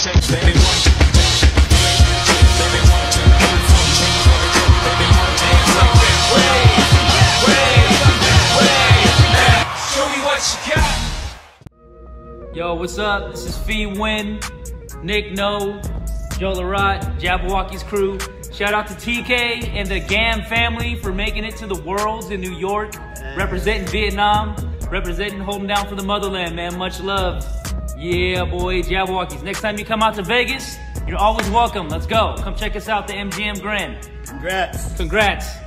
Yo, what's up? This is Fee Win, Nick No, Joe Larot, Jabbawockeez crew. Shout out to TK and the GAM family for making it to the Worlds in New York, representing Vietnam, representing, holding down for the motherland, man. Much love. Yeah, boy, Jabbawockeez. Next time you come out to Vegas, you're always welcome. Let's go. Come check us out, the MGM Grand. Congrats. Congrats.